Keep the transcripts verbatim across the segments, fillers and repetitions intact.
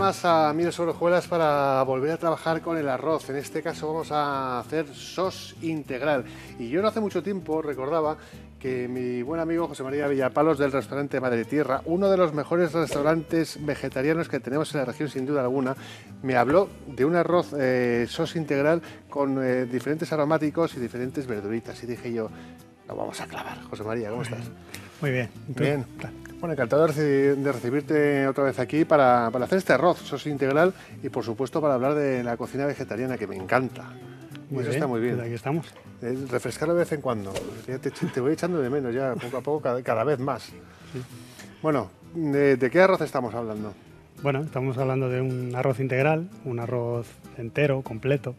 más a Miles sobre Hojuelas para volver a trabajar con el arroz. En este caso vamos a hacer sos integral. Y yo no hace mucho tiempo recordaba que mi buen amigo José María Villapalos del restaurante Madre Tierra, uno de los mejores restaurantes vegetarianos que tenemos en la región sin duda alguna, me habló de un arroz eh, sos integral con eh, diferentes aromáticos y diferentes verduritas. Y dije yo, lo vamos a clavar. José María, ¿cómo estás? Muy bien. Bien. Bueno, encantado de recibirte otra vez aquí para, para hacer este arroz sos integral y por supuesto para hablar de la cocina vegetariana, que me encanta. Y Muy eso bien, está muy bien. pues aquí estamos. Eh, refrescarlo de vez en cuando. Ya te, te voy echando de menos ya, poco a poco, cada, cada vez más. Sí. Bueno, ¿de, ¿de qué arroz estamos hablando? Bueno, estamos hablando de un arroz integral, un arroz entero, completo,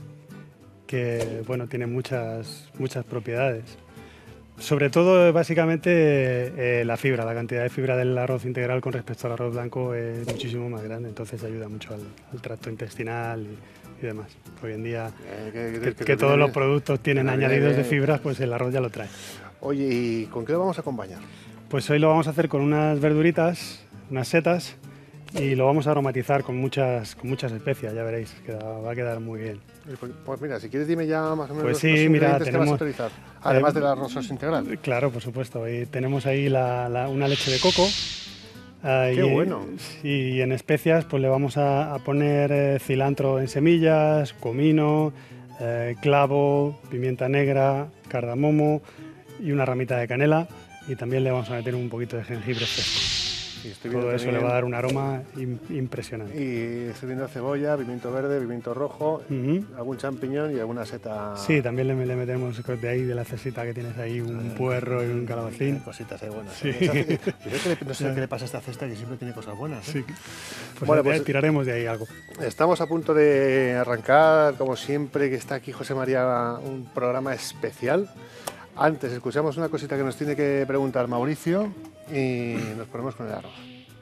que bueno, tiene muchas, muchas propiedades. Sobre todo, básicamente, eh, la fibra, la cantidad de fibra del arroz integral con respecto al arroz blanco es muchísimo más grande, entonces ayuda mucho al, al tracto intestinal y, y demás. Hoy en día, Eh, que, que, que, que que todos viene, los productos tienen viene, añadidos viene. de fibras, pues el arroz ya lo trae. Oye, ¿y con qué lo vamos a acompañar? Pues hoy lo vamos a hacer con unas verduritas, unas setas, y lo vamos a aromatizar con muchas, con muchas especias, ya veréis, que va a quedar muy bien. Pues mira, si quieres dime ya más o menos Pues los, sí, los mira, ingredientes que vas a tenemos, utilizar, además eh, del arroz sos integral. Claro, por supuesto. Y tenemos ahí la, la, una leche de coco. ¡Qué y, bueno! Y en especias pues le vamos a, a poner eh, cilantro en semillas, comino, eh, clavo, pimienta negra, cardamomo y una ramita de canela. Y también le vamos a meter un poquito de jengibre fresco. Y estoy Todo eso también, le va a dar un aroma im impresionante. Y estoy viendo cebolla, pimiento verde, pimiento rojo, Uh-huh. algún champiñón y alguna seta. Sí, también le, le metemos de ahí, de la cesita que tienes ahí, un puerro y un calabacín. Cositas ahí buenas. Sí. ¿Eh? No sé qué le pasa a esta cesta, que siempre tiene cosas buenas. ¿eh? Sí. Pues, Bueno, de ahí pues tiraremos de ahí algo. estamos a punto de arrancar, como siempre, que está aquí José María, un programa especial. Antes, escuchamos una cosita que nos tiene que preguntar Mauricio y nos ponemos con el arroz.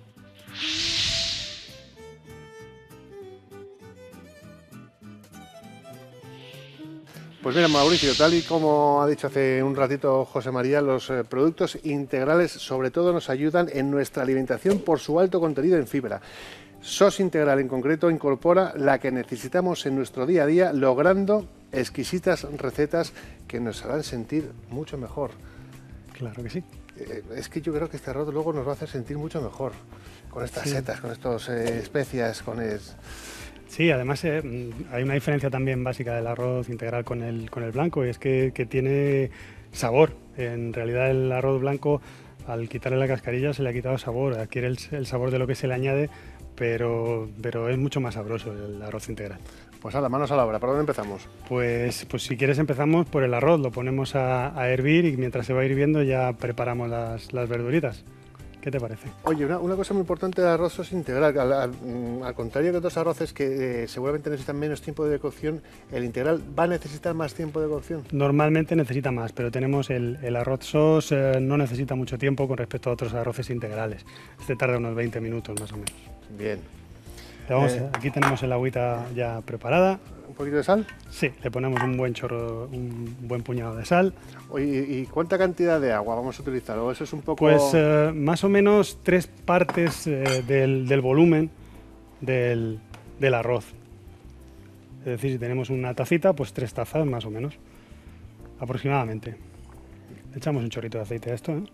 Pues mira, Mauricio, tal y como ha dicho hace un ratito José María, los eh, productos integrales sobre todo nos ayudan en nuestra alimentación por su alto contenido en fibra. Sos integral en concreto incorpora la que necesitamos en nuestro día a día, logrando exquisitas recetas que nos harán sentir mucho mejor. Claro que sí. Eh, es que yo creo que este arroz luego nos va a hacer sentir mucho mejor, con estas Sí. setas, con estas eh, especias, con el... Sí, además eh, hay una diferencia también básica del arroz integral con el, con el blanco, y es que, que tiene sabor. En realidad el arroz blanco, al quitarle la cascarilla, se le ha quitado sabor, adquiere el, el sabor de lo que se le añade, pero, pero es mucho más sabroso el arroz integral. Pues a las manos a la obra, ¿por dónde empezamos? Pues, pues si quieres empezamos por el arroz, lo ponemos a, a hervir y mientras se va hirviendo ya preparamos las, las verduritas. ¿Qué te parece? Oye, una, una cosa muy importante del arroz sos integral, al, al, al contrario que otros arroces que eh, seguramente necesitan menos tiempo de cocción, el integral va a necesitar más tiempo de cocción. Normalmente necesita más, pero tenemos el, el arroz sos, eh, no necesita mucho tiempo con respecto a otros arroces integrales. Este tarda unos veinte minutos más o menos. Bien. Le vamos, Eh. Aquí tenemos el agüita ya preparada. ¿Un poquito de sal? Sí, le ponemos un buen chorro, un buen puñado de sal. Oye, ¿y cuánta cantidad de agua vamos a utilizar? ¿O eso es un poco...? Pues eh, más o menos tres partes eh, del, del volumen del, del arroz. Es decir, si tenemos una tacita, pues tres tazas más o menos, aproximadamente. Le echamos un chorrito de aceite a esto, ¿eh?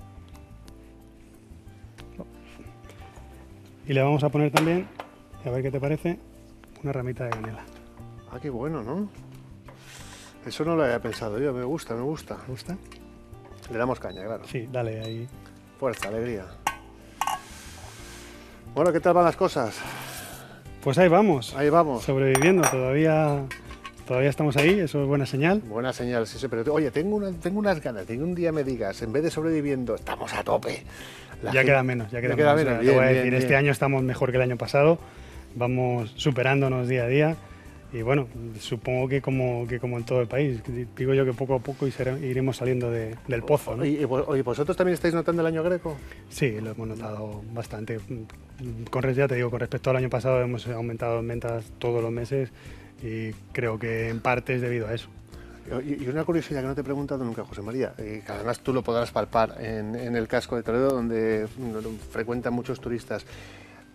Y le vamos a poner también, a ver qué te parece, una ramita de canela. Ah, qué bueno, ¿no? Eso no lo había pensado yo, me gusta, me gusta. ¿Te gusta? Le damos caña, claro. Sí, dale ahí. Fuerza, alegría. Bueno, ¿qué tal van las cosas? Pues ahí vamos. Ahí vamos. Sobreviviendo, todavía, todavía estamos ahí, eso es buena señal. Buena señal, sí, sí, pero oye, tengo, una, tengo unas ganas de que un día me digas, en vez de sobreviviendo, estamos a tope. La ya gente, queda menos, ya queda, ya queda menos. menos. Te voy a Bien, decir, bien, este bien. año estamos mejor que el año pasado, vamos superándonos día a día y bueno, supongo que como, que como en todo el país, digo yo que poco a poco iremos saliendo de, del pozo, ¿no? ¿Y, y, y vosotros también estáis notando el año greco? Sí, lo hemos notado bastante. Con, ya te digo, con respecto al año pasado hemos aumentado en ventas todos los meses y creo que en parte es debido a eso. Y una curiosidad que no te he preguntado nunca, José María, y que además tú lo podrás palpar en, en el casco de Toledo, donde frecuentan muchos turistas.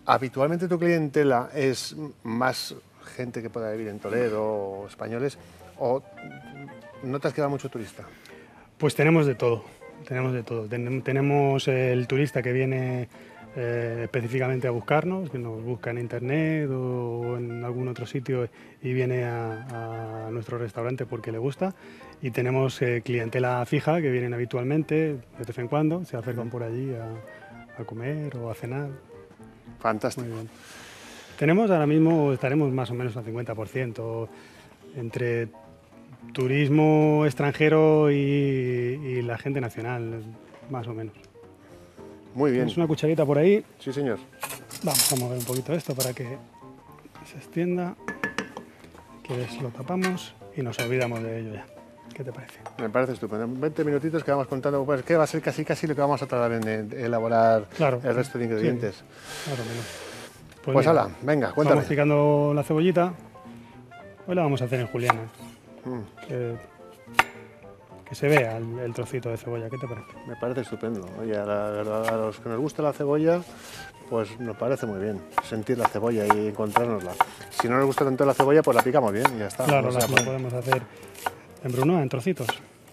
¿Habitualmente tu clientela es más gente que pueda vivir en Toledo o españoles o notas que va mucho turista? Pues tenemos de todo, tenemos de todo. Ten- tenemos el turista que viene eh, específicamente a buscarnos, que nos busca en internet o en algún otro sitio y viene a, a nuestro restaurante porque le gusta. Y tenemos eh, clientela fija que vienen habitualmente, de vez en cuando, se acercan por allí a, a comer o a cenar. Fantástico. Muy bien. Tenemos ahora mismo, estaremos más o menos al cincuenta por ciento entre turismo extranjero y, y la gente nacional, más o menos. Muy bien. Tienes una cucharita por ahí. Sí, señor. Vamos a mover un poquito esto para que se extienda. ¿Quieres? Lo tapamos y nos olvidamos de ello ya. ¿Qué te parece? Me parece estupendo. veinte minutitos que vamos contando, pues que va a ser casi casi lo que vamos a tardar en, en elaborar Claro, el resto de ingredientes. Sí, más o menos. Pues, mira, hala, venga, cuéntame. Vamos picando la cebollita. Hoy la vamos a hacer en juliana. Mm. Que, que se vea el, el trocito de cebolla. ¿Qué te parece? Me parece estupendo. Oye, a, la verdad, a los que nos gusta la cebolla, pues nos parece muy bien sentir la cebolla y encontrárnosla. Si no nos gusta tanto la cebolla, pues la picamos bien y ya está. Claro, O sea, la, pues, la podemos hacer en brunoise, en trocitos.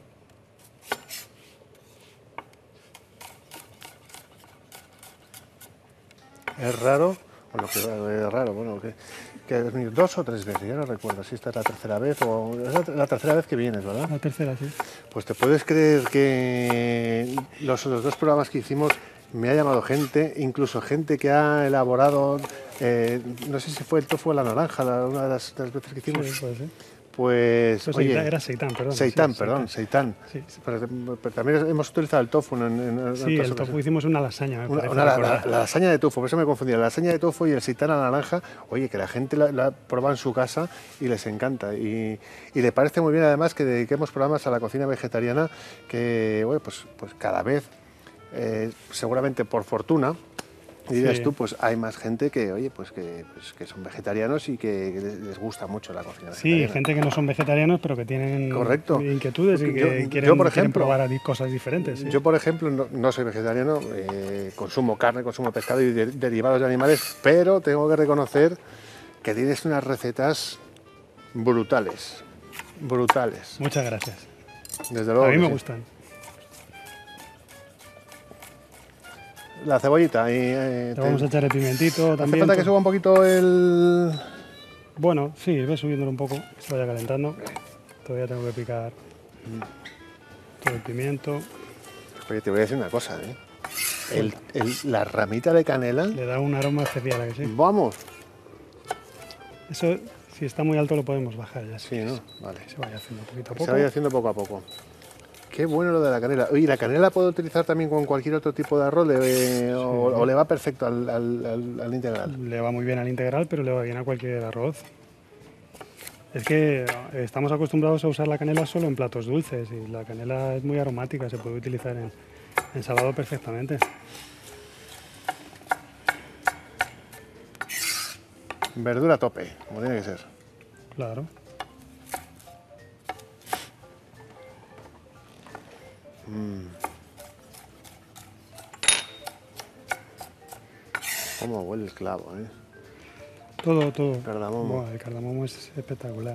es raro, bueno, que es raro, bueno, que, que has venido dos o tres veces, ya no recuerdo si esta es la tercera vez o es la, la tercera vez que vienes, ¿verdad? La tercera, sí. Pues te puedes creer que los, los dos programas que hicimos me ha llamado gente, incluso gente que ha elaborado, eh, no sé si fue el tofu a la naranja, la, una de las, de las veces que hicimos. Sí, puede ser. Pues, Pues oye, seitán, era seitán, perdón. Seitán, sí, perdón, seitán. Sí. Pero, pero también hemos utilizado el tofu en, en, en Sí, otras el tofu ocasiones. hicimos una lasaña, me Una, parece una- la, recordar. la- la lasaña de tofu, por eso me confundía. La lasaña de tofu y el seitán a la naranja, oye, que la gente la, la prueba en su casa y les encanta. Y, y le parece muy bien además que dediquemos programas a la cocina vegetariana, que, bueno, pues, pues cada vez, eh, seguramente por fortuna, dirías Sí. tú, pues hay más gente que, oye, pues que, pues que son vegetarianos y que les, les gusta mucho la cocina Sí, vegetariana. gente que no son vegetarianos, pero que tienen Correcto. inquietudes y Yo- que yo, quieren, por quieren ejemplo, probar di- cosas diferentes. sí. Yo, por ejemplo, no, no soy vegetariano, eh, consumo carne, consumo pescado y de- derivados de animales, pero tengo que reconocer que tienes unas recetas brutales, brutales, Muchas gracias. desde luego. A mí que me sí. gustan. La cebollita y... eh, Le te- vamos a echar el pimentito ¿Hace también. falta que suba un poquito el...? Bueno, sí, ve subiéndolo un poco, que se vaya calentando. Todavía tengo que picar todo el pimiento. Oye, te voy a decir una cosa, ¿eh? El- el- la ramita de canela, Le da un aroma especial, ¿a que sí? vamos. Eso, si está muy alto, lo podemos bajar ya. Sí, ¿no? Vale. Que se vaya haciendo poquito a Que poco. se vaya haciendo poco a poco. Qué bueno lo de la canela. Oye, ¿la canela la puedo utilizar también con cualquier otro tipo de arroz? ¿Le- o, o le va perfecto al, al- al- al integral? Le va muy bien al integral, pero le va bien a cualquier arroz. Es que eh, estamos acostumbrados a usar la canela solo en platos dulces y la canela es muy aromática, se puede utilizar en en salado perfectamente. Verdura a tope, como tiene que ser. Claro. Cómo huele el clavo, ¿eh? Todo, todo. Cardamomo. Buah, el cardamomo es espectacular.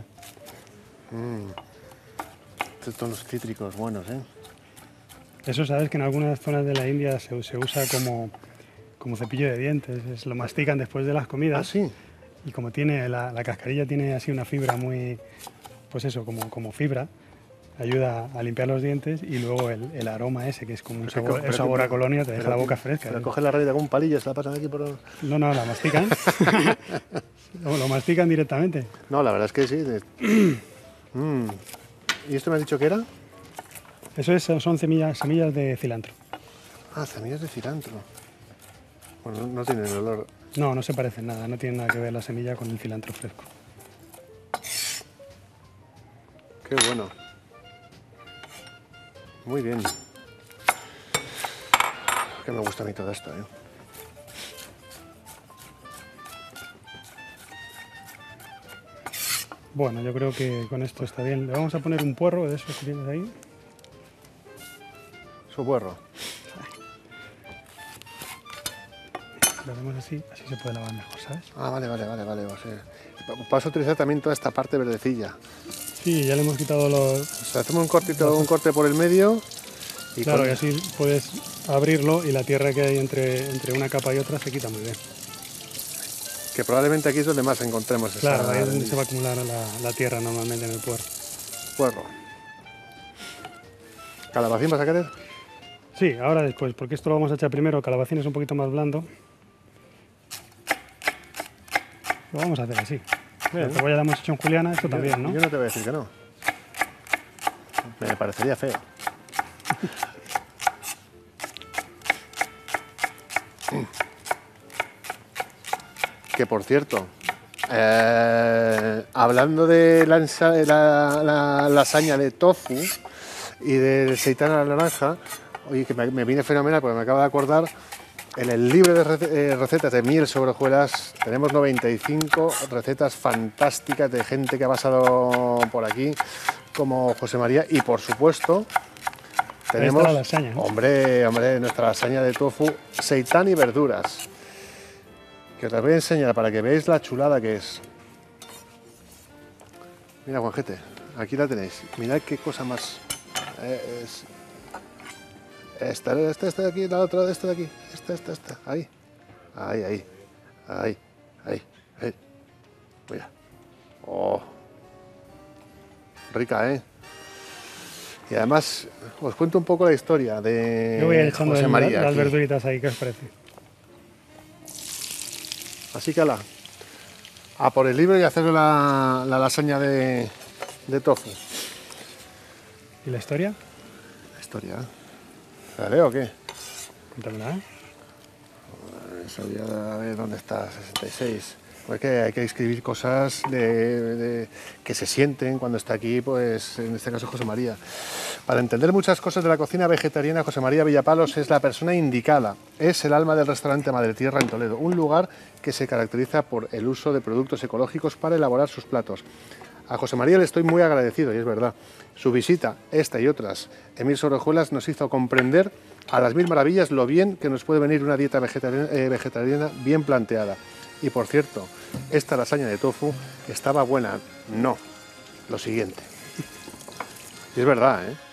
Estos tonos cítricos buenos, ¿eh? Eso sabes que en algunas zonas de la India se, se usa como, como cepillo de dientes. Es, lo mastican después de las comidas. Ah, sí. Y como tiene la, la cascarilla tiene así una fibra muy, pues eso, como, como fibra, ayuda a limpiar los dientes y luego el, el aroma ese, que es como un Pero sabor, que- el pero sabor que- a colonia, te deja pero la que- boca fresca. Pero ¿eh? coge la rabia con un palillo, se la pasan aquí por... No, no, la mastican. lo, lo mastican directamente. No, la verdad es que sí. de- Mm. ¿Y esto me has dicho que era? Eso es, son semillas, semillas de cilantro. Ah, semillas de cilantro. Bueno, no, no tienen olor. No, no se parecen nada, no tiene nada que ver la semilla con el cilantro fresco. Qué bueno. Muy bien. Que me gusta a mí todo esto, ¿eh? Bueno, yo creo que con esto está bien. Le vamos a poner un puerro de esos que tienes ahí. Su puerro. lo hacemos así, así se puede lavar mejor, ¿sabes? Ah, vale, vale, vale, vale. O sea, vas a utilizar también toda esta parte verdecilla. Sí, ya le hemos quitado los... O sea, hacemos un cortito, un corte por el medio. Y claro, con... y así puedes abrirlo y la tierra que hay entre, entre una capa y otra se quita muy bien. Que probablemente aquí es donde más encontremos esa... Claro, ahí es donde se va a acumular la, la tierra normalmente en el puerro. Puerro. ¿Calabacín vas a querer? Sí, ahora después, porque esto lo vamos a echar primero, calabacín es un poquito más blando. Lo vamos a hacer así. Mira, Sí. cebolla la hemos hecho en juliana, esto Yo, también, ¿no? Yo no te voy a decir que no. Me parecería feo. Que por cierto, eh, hablando de la, ensa- la, la lasaña de tofu y del seitán a la naranja, oye, que me, me viene fenomenal porque me acabo de acordar, en el libro de rece- eh, recetas de miel sobre hojuelas tenemos noventa y cinco recetas fantásticas de gente que ha pasado por aquí, como José María, y por supuesto tenemos, la lasaña, ¿no? hombre, hombre, nuestra lasaña de tofu, seitán y verduras, que os las voy a enseñar para que veáis la chulada que es. Mira, Juanjete, aquí la tenéis. Mirad qué cosa más. Eh, es... Esta, esta, esta de aquí, la otra, esta de aquí. Esta, esta, esta. Ahí. Ahí, ahí. Ahí, ahí. ahí. Mira. Oh. Rica, ¿eh? Y además, os cuento un poco la historia de Yo voy a ir echando José el- María. las aquí. verduritas ahí, ¿qué os parece? Así que ala, a por el libro y a hacer la, la lasaña de, de tofu. ¿Y la historia? La historia. ¿La leo o qué? Cuéntamela, ¿eh? Eso ya, a ver dónde está, sesenta y seis. Porque hay que escribir cosas de, de- que se sienten cuando está aquí, pues en este caso José María. Para entender muchas cosas de la cocina vegetariana, José María Villapalos es la persona indicada. Es el alma del restaurante Madre Tierra en Toledo, un lugar que se caracteriza por el uso de productos ecológicos para elaborar sus platos. A José María le estoy muy agradecido, y es verdad. Su visita, esta y otras, en Mil sobre Hojuelas, nos hizo comprender a las mil maravillas lo bien que nos puede venir una dieta vegetariana, eh, vegetariana bien planteada. Y por cierto, esta lasaña de tofu estaba buena. No, lo siguiente. Y es verdad, ¿eh?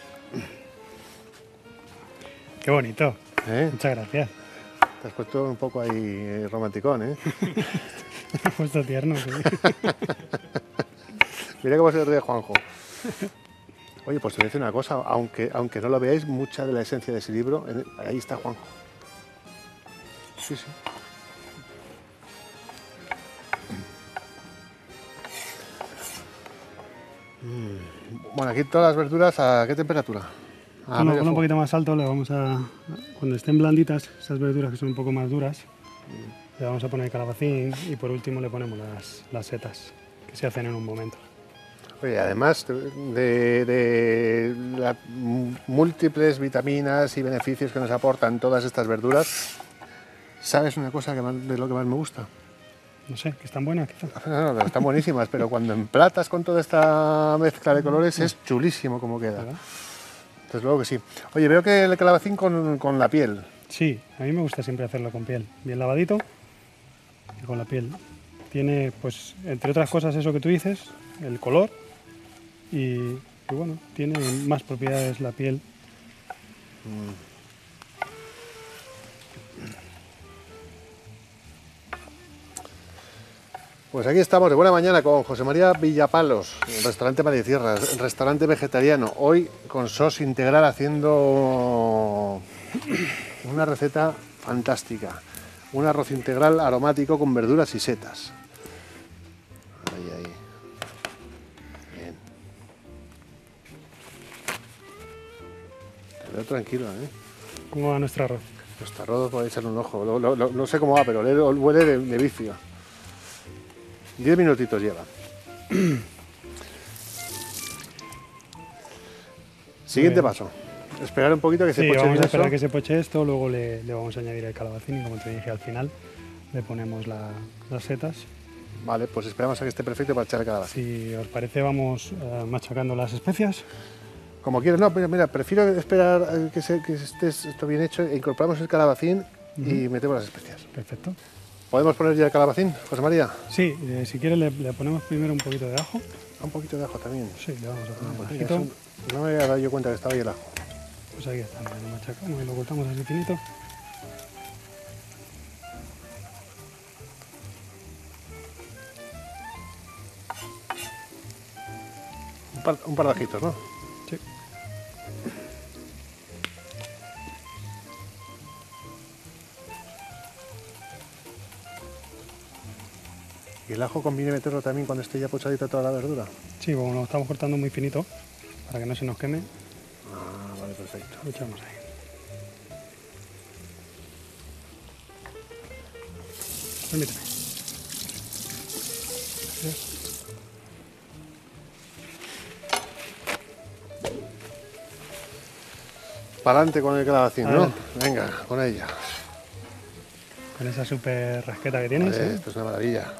Qué bonito. ¿Eh? Muchas gracias. Te has puesto un poco ahí eh, romanticón, ¿eh? Me he puesto tierno, sí. Mira cómo se ríe Juanjo. Oye, pues te voy a decir una cosa, aunque, aunque no lo veáis, mucha de la esencia de ese libro, en- ahí está Juanjo. Sí, sí. Mm. Bueno, aquí todas las verduras, ¿a qué temperatura? A Ponlo, medio ponlo un fuego. poquito más alto, le vamos a... Cuando estén blanditas, esas verduras que son un poco más duras, le vamos a poner calabacín y por último le ponemos las, las setas, que se hacen en un momento. Oye, además de, de las múltiples vitaminas y beneficios que nos aportan todas estas verduras, ¿sabes una cosa que más- de lo que más me gusta? No sé, que están buenas quizá. No, no, están buenísimas, pero cuando emplatas con toda esta mezcla de colores es chulísimo como queda. ¿Verdad? Desde luego que sí. Oye, veo que el calabacín con, con la piel. Sí, a mí me gusta siempre hacerlo con piel, bien lavadito y con la piel. Tiene, pues, entre otras cosas eso que tú dices, el color y, y bueno, tiene más propiedades la piel. Pues aquí estamos de buena mañana con José María Villapalos, el restaurante Madre Tierra, el restaurante vegetariano. Hoy con sos integral haciendo una receta fantástica. Un arroz integral aromático con verduras y setas. Ahí, ahí. Bien. Te veo tranquilo, ¿eh? ¿Cómo va nuestro arroz? Nuestro arroz podéis echarle un ojo. Lo- lo- lo- no sé cómo va, pero huele, huele de, de vicio. Diez minutitos lleva. Siguiente Bueno. paso. Esperar un poquito que se Sí, poche vamos bien a esperar eso. que se poche esto, luego le, le vamos a añadir el calabacín y como te dije al final le ponemos la- las setas. Vale, pues esperamos a que esté perfecto para echar el calabacín. Si os parece vamos eh, machacando las especias. Como quieras, no, pero mira, prefiero esperar eh, que, se- que esté esto bien hecho e incorporamos el calabacín uh-huh. y metemos las especias. Perfecto. ¿Podemos poner ya el calabacín, José María? Sí, eh, si quieres le, le ponemos primero un poquito de ajo. Un poquito de ajo también. Sí, le vamos a poner ah, un poquito. Un... No me había dado yo cuenta que estaba ahí el ajo. Pues aquí está, lo machacamos y lo cortamos así finito. Un par, un par de ajitos, ¿no? Sí. ¿Y el ajo conviene meterlo también cuando esté ya pochadita toda la verdura? Sí, como lo estamos cortando muy finito, para que no se nos queme. Ah, vale, perfecto. Lo echamos ahí. Permíteme. Gracias. Para adelante con el calabacín, ¿no? Adelante. Venga, con ella. Con esa súper rasqueta que tienes. Vale, ¿eh? Esto es una maravilla.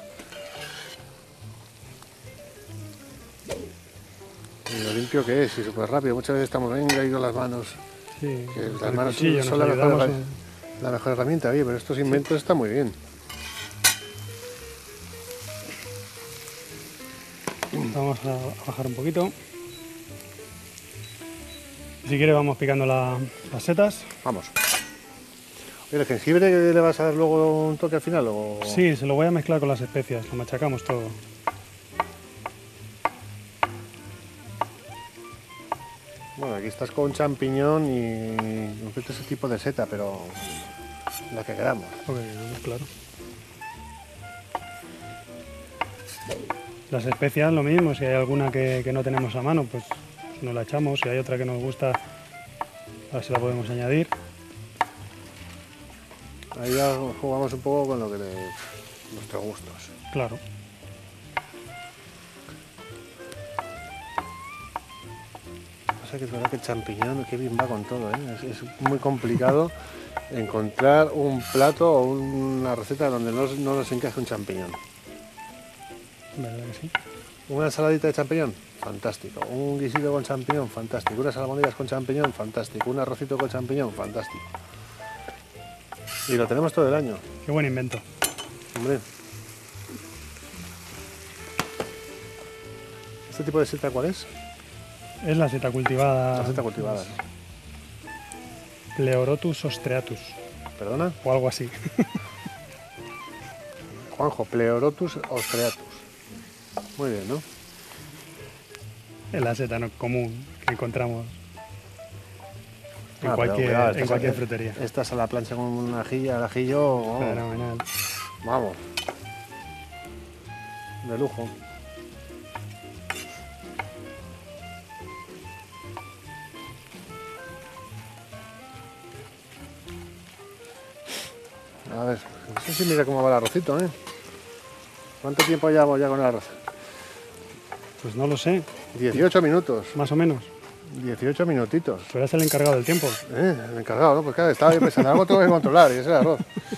Y lo limpio que es, y súper rápido. Muchas veces estamos, venga, y con las manos. Sí, que con las el manos cuchillo son nos la mejor, ayudamos herra- en- la mejor herramienta, oye, pero estos inventos están muy bien. Vamos a bajar un poquito. Si quieres vamos picando la- las setas. Vamos. Oye, ¿el jengibre le vas a dar luego un toque al final? O... Sí, se lo voy a mezclar con las especias, lo machacamos todo. Bueno, aquí estás con champiñón y no sé ese tipo de seta, pero la que queramos. Ok, claro. Las especias lo mismo, si hay alguna que, que no tenemos a mano, pues nos la echamos. Si hay otra que nos gusta, a ver si la podemos añadir. Ahí ya jugamos un poco con lo que le... nuestros gustos. Claro. Pasa que es verdad que el champiñón, qué bien va con todo, ¿eh? Es, es muy complicado encontrar un plato o una receta donde no, no nos encaje un champiñón. ¿Verdad que sí? Una ensaladita de champiñón, fantástico. Un guisito con champiñón, fantástico. Unas albóndigas con champiñón, fantástico. Un arrocito con champiñón, fantástico. Y lo tenemos todo el año, Qué buen invento. hombre. ¿Este tipo de seta cuál es? Es la seta cultivada. La seta cultivada. Pleurotus ostreatus, ¿Perdona? o algo así. Juanjo, Pleurotus ostreatus. Muy bien, ¿no? Es la seta no común que encontramos en Ah, pero cualquier, cuidado, en estas- cualquier frutería. Estas a la plancha con un ajillo, al ajillo, oh, Fenomenal. vamos. De lujo. A ver, no sé si mira cómo va el arrocito, ¿eh? ¿Cuánto tiempo llevamos ya con el arroz? Pues no lo sé, dieciocho minutos. más o menos. dieciocho minutitos. Tú eres el encargado del tiempo. ¿Eh? El encargado, ¿no? Pues claro, estaba yo pensando, algo tengo que controlar y es el arroz.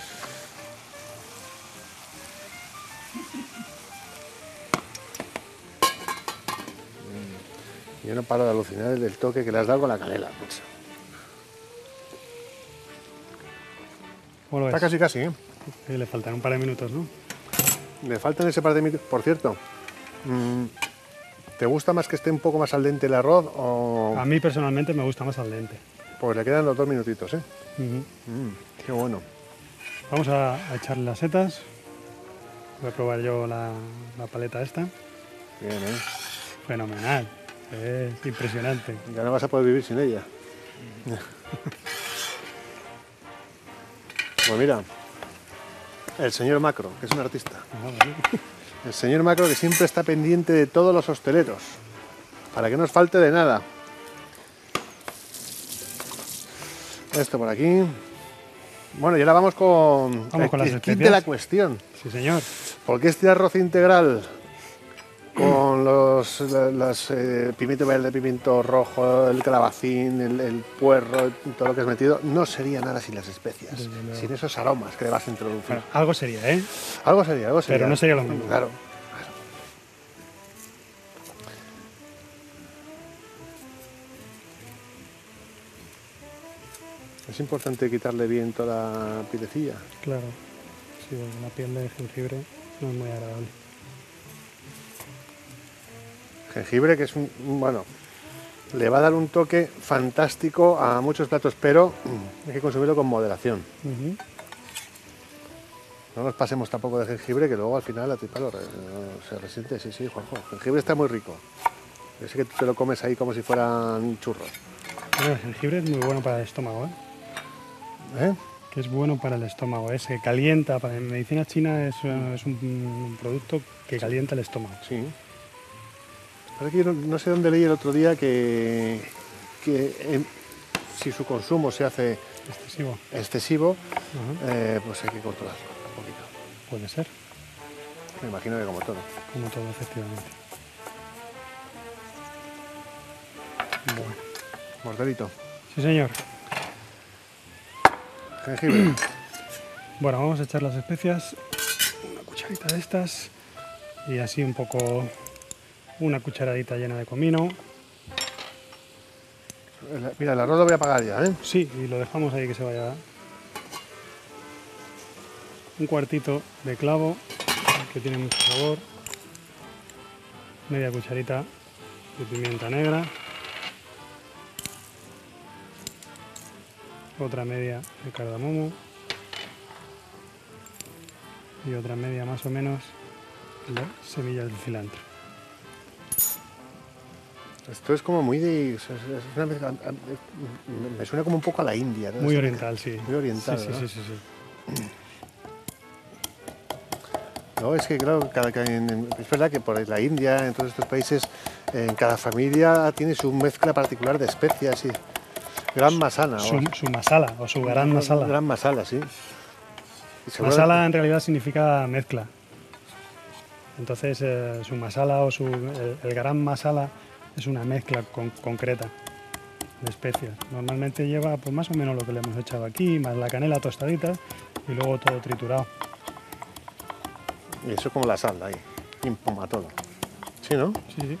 Mm. Yo no paro de alucinar del toque que le has dado con la canela, macho. ¿Cómo lo Está ves? casi casi, ¿eh? Sí, le faltan un par de minutos, ¿no? Me faltan ese par de minutos. Por cierto, mm, ¿te gusta más que esté un poco más al dente el arroz o...? A mí personalmente me gusta más al dente. Pues le quedan los dos minutitos, ¿eh? Ujú. Mm, qué bueno. Vamos a, a echarle las setas. Voy a probar yo la, la paleta esta. Bien, ¿eh? Fenomenal. Es impresionante. Ya no vas a poder vivir sin ella. Pues mira, el señor Macro, que es un artista. Ah, vale. El señor Macro que siempre está pendiente de todos los hosteleros, para que no nos falte de nada. Esto por aquí. Bueno, y ahora vamos con, Vamos con el, las el kit de especias. la cuestión. Sí, señor. Porque este arroz integral con los la- las, eh, pimiento verde, pimiento rojo, el calabacín, el, el puerro, todo lo que has metido, no sería nada sin las especias, Desde luego. sin esos aromas que le vas a introducir. Bueno, algo sería, ¿eh? Algo sería, algo sería. Pero no sería lo mismo. Claro. Es importante quitarle bien toda la pielecilla. Claro, sí, la piel de jengibre no es muy agradable. Jengibre que es un, bueno, le va a dar un toque fantástico a muchos platos, pero hay que consumirlo con moderación. Uh-huh. No nos pasemos tampoco de jengibre, que luego al final la tripa lo re, se resiente. Sí, sí, Juanjo. El jengibre está muy rico. Yo sé que tú te lo comes ahí como si fueran churros. Bueno, el jengibre es muy bueno para el estómago, ¿eh? ¿Eh? Que es bueno para el estómago, ¿eh? Se calienta. Para en medicina china es, es un, un producto que calienta el estómago. Sí. Parece que yo no, no sé dónde leí el otro día que, que en, si su consumo se hace Excesivo. excesivo, Uh-huh. eh, pues hay que controlarlo un poquito. Puede ser, Me imagino que como todo. como todo, efectivamente. Bueno. Morterito. Sí, señor. Jengibre. Bueno, vamos a echar las especias. Una cucharita de estas. Y así un poco... Una cucharadita llena de comino. El- Mira, el arroz lo voy a apagar ya, ¿eh? Sí, y lo dejamos ahí que se vaya. Un cuartito de clavo, que tiene mucho sabor. Media cucharita de pimienta negra. Otra media de cardamomo. Y otra media más o menos de semillas de cilantro. Esto es como muy de... es una mezcla- me suena como un poco a la India, ¿no? Muy Es- oriental, sí. Muy oriental, Sí, sí, ¿no? sí, sí, sí. No, es que claro, cada, cada- en- es verdad que por la India, en todos estos países, en cada familia tiene su mezcla particular de especias y gran masala. Su, o- su masala o su garam masala. Gran masala, sí. Y seguramente- Masala en realidad significa mezcla. Entonces eh, su masala o su, el, el garam masala es una mezcla con- concreta de especias. Normalmente lleva pues más o menos lo que le hemos echado aquí, más la canela tostadita y luego todo triturado. Y eso como la sal ahí, pim pum a todo. Sí, ¿no? Sí, sí.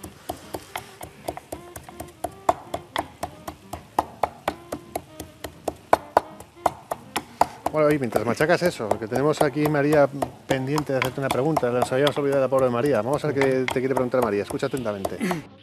Bueno, y mientras machacas eso, que tenemos aquí María pendiente de hacerte una pregunta, nos habíamos olvidado de la pobre María. Vamos a ver qué te quiere preguntar María, escucha atentamente.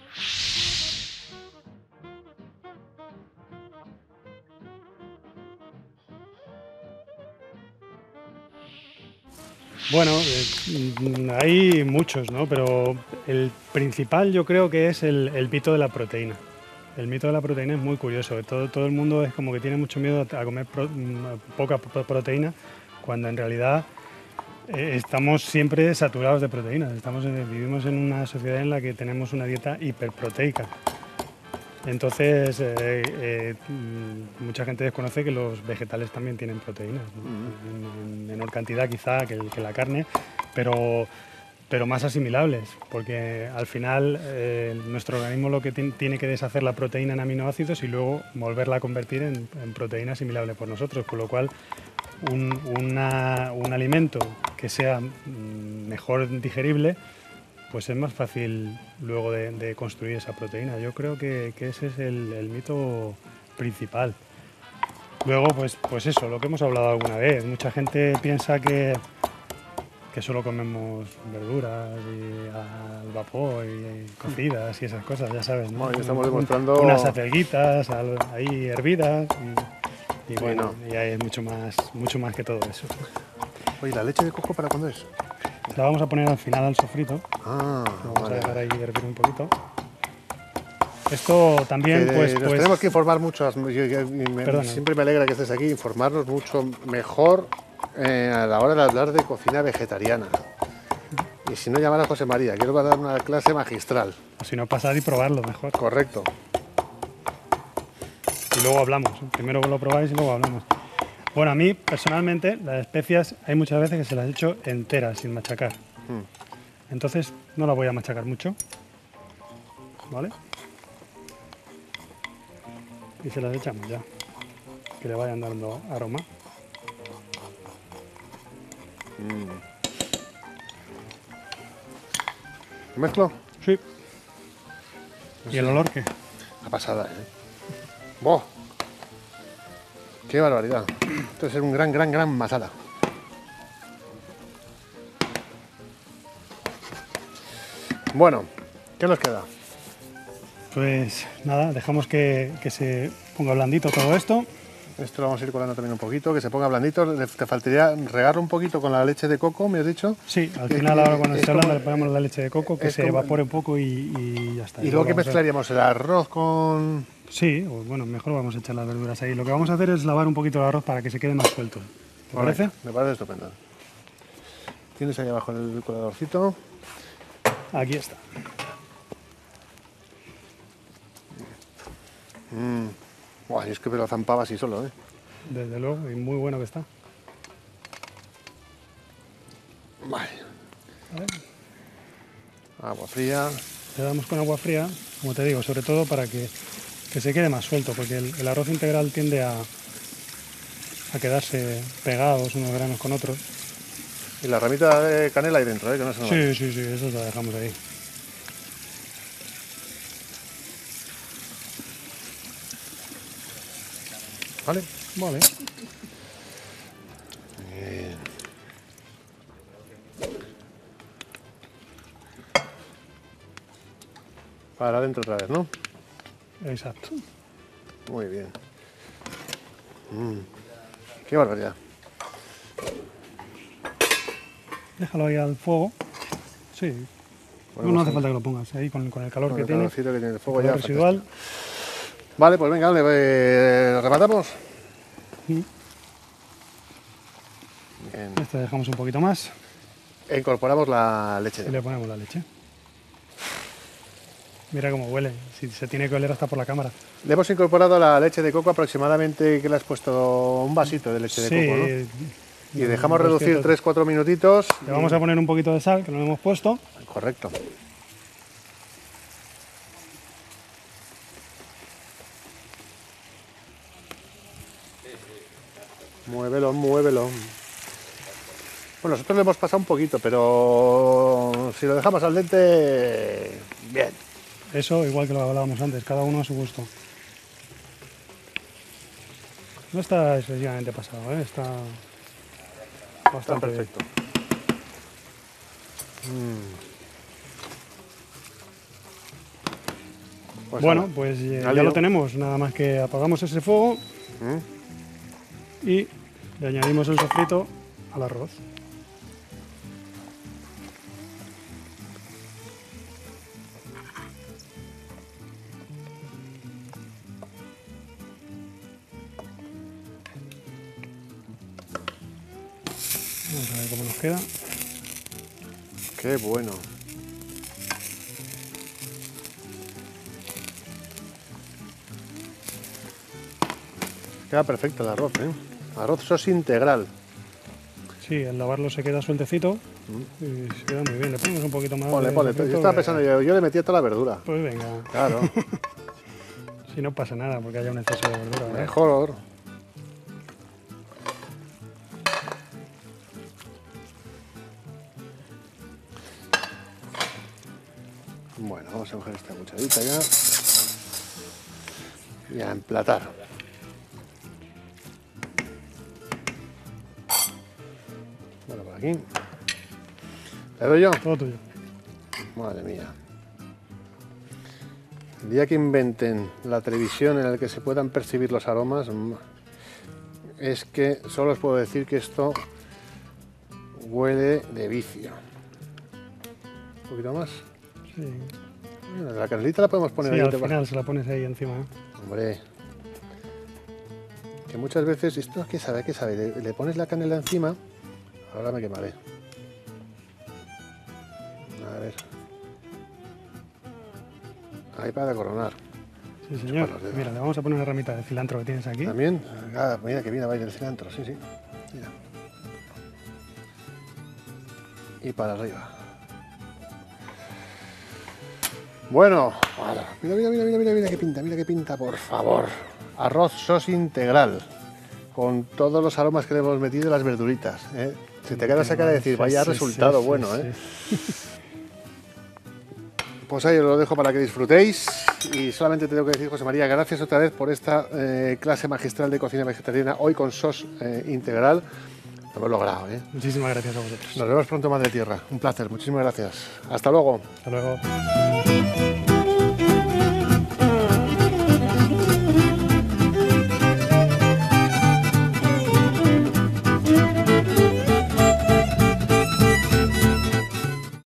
Bueno, eh, hay muchos, ¿no? Pero el principal yo creo que es el, el mito de la proteína. El mito de la proteína es muy curioso. Todo, todo el mundo es como que tiene mucho miedo a comer pro- poca pro- proteína, cuando en realidad eh, estamos siempre saturados de proteínas. Estamos en- vivimos en una sociedad en la que tenemos una dieta hiperproteica. Entonces, eh, eh, mm, mucha gente desconoce que los vegetales también tienen proteínas, ¿no? en, en menor cantidad quizá que, el- que la carne, pero, pero más asimilables, porque al final eh, nuestro organismo lo que ti- tiene que deshacer la proteína en aminoácidos y luego volverla a convertir en, en proteína asimilable por nosotros, con lo cual un, una- un alimento que sea mm, mejor digerible, pues es más fácil luego de, de construir esa proteína. Yo creo que, que ese es el, el mito principal. Luego, pues, pues eso, lo que hemos hablado alguna vez. Mucha gente piensa que, que solo comemos verduras y al vapor y cocidas y esas cosas, ya sabes, ¿no? Bueno, ya estamos Un- demostrando- Unas acelguitas al- ahí hervidas y, y Sí, bueno, no. y hay mucho más, mucho más que todo eso. Oye, ¿la leche de coco para cuándo es? La vamos a poner al final al sofrito. Ah, Lo vamos vale. a dejar ahí hervir un poquito. Esto también, Que, pues, nos pues tenemos que informar mucho, yo- yo- me- Perdona. siempre me alegra que estés aquí, informarnos mucho mejor eh, a la hora de hablar de cocina vegetariana. Y si no, llamar a José María, quiero dar una clase magistral. o si no, pasar y probarlo mejor. Correcto. Y luego hablamos. Primero lo probáis y luego hablamos. Bueno, a mí personalmente las especias hay muchas veces que se las echo enteras, sin machacar. Mm. Entonces no las voy a machacar mucho. ¿Vale? Y se las echamos ya. Que le vayan dando aroma. ¿Mezclo? Sí. ¿Y el olor qué? La pasada, ¿eh? ¡Boh! Qué barbaridad. Esto es un gran, gran, gran masala. Bueno, ¿qué nos queda? Pues nada, dejamos que, que se ponga blandito todo esto. Esto lo vamos a ir colando también un poquito, que se ponga blandito. Te faltaría regar un poquito con la leche de coco, ¿me has dicho? Sí, al Que- final que ahora cuando es esté blanda como- le ponemos la leche de coco, que es se como- evapore un poco y, y ya está. Y luego, ¿qué lo vamos a- mezclaríamos? ¿El arroz con...? Sí, o bueno, mejor vamos a echar las verduras ahí. Lo que vamos a hacer es lavar un poquito el arroz para que se quede más suelto. ¿Te parece? Correcto, me parece estupendo. Tienes ahí abajo el coladorcito. Aquí está. Buah, es que me lo zampaba así solo, ¿eh? Desde luego, y muy bueno que está. Vale. A ver, Agua fría. le damos con agua fría, como te digo, sobre todo para que, que se quede más suelto, porque el, el arroz integral tiende a, a quedarse pegados unos granos con otros. Y la ramita de canela ahí dentro, ¿eh? Que no se nos vaya. Sí, sí, sí, eso lo dejamos ahí. ¿Vale? Vale. Para adentro otra vez, ¿no? Exacto. Muy bien. Mm, qué barbaridad. Déjalo ahí al fuego. Sí. No, Ponemos no hace ahí. falta que lo pongas ahí con, con el calor Con que el tiene. calorcito que tiene el fuego el ya. calor residual. fantástico. Vale, pues venga, le eh, rematamos. Mm. Bien. Este dejamos un poquito más Incorporamos la leche. y le ponemos la leche. Mira cómo huele. Si se tiene que oler hasta por la cámara. Le hemos incorporado la leche de coco aproximadamente, que le has puesto un vasito de leche de Sí. coco, ¿no? Y dejamos Dos reducir ciertos- tres cuatro minutitos. Le vamos a poner un poquito de sal, que no le hemos puesto. Correcto. Muévelo, muévelo. Bueno, nosotros le hemos pasado un poquito, pero si lo dejamos al dente, bien. Eso, igual que lo hablábamos antes, cada uno a su gusto. No está excesivamente pasado, ¿eh? Está Está bastante bien. perfecto. Mm. Pues Bueno, nada. pues eh, Al ya lío. lo tenemos. Nada más que apagamos ese fuego Mm. y le añadimos el sofrito al arroz. Vamos a ver cómo nos queda. Qué bueno. Queda perfecto el arroz, ¿eh? Arroz sos integral. Sí, al lavarlo se queda sueltecito y se queda muy bien. Le ponemos un poquito más Ponle, de ponle. sofrito, Yo estaba que- pensando, yo, yo le metía toda la verdura. Pues venga, Claro, si no pasa nada porque haya un exceso de verdura. ¿eh? mejor. Bueno, vamos a coger esta cucharita ya. Y a emplatar. Bueno, por aquí. ¿Le doy yo? Todo tuyo. Madre mía. El día que inventen la televisión en la que se puedan percibir los aromas, mm, es que solo os puedo decir que esto huele de vicio. Un poquito más. Sí. Bueno, la canelita la podemos poner Sí, ahí al debajo. final se la pones ahí encima. ¿eh? Hombre. Que muchas veces, esto qué sabe, qué sabe, le, le pones la canela encima, ahora me quemaré. A ver. Ahí para coronar. Sí, señor. los dedos. Mira, le vamos a poner una ramita de cilantro que tienes aquí. También, ah, mira que viene va a ir el cilantro, sí, sí. Mira. Y para arriba. Bueno, ala, mira, mira, mira, mira, mira, mira qué pinta, mira qué pinta, por favor. Arroz sos integral, con todos los aromas que le hemos metido y las verduritas. ¿eh? Se te queda esa cara de decir, Sí, vaya sí, resultado sí, bueno, sí, ¿eh? sí. pues ahí os lo dejo para que disfrutéis y solamente tengo que decir, José María, gracias otra vez por esta eh, clase magistral de cocina vegetariana, hoy con sos eh, integral. Lo hemos logrado, ¿eh? Muchísimas gracias a vosotros. Nos vemos pronto, Madre Tierra. Un placer, muchísimas gracias. Hasta luego. Hasta luego.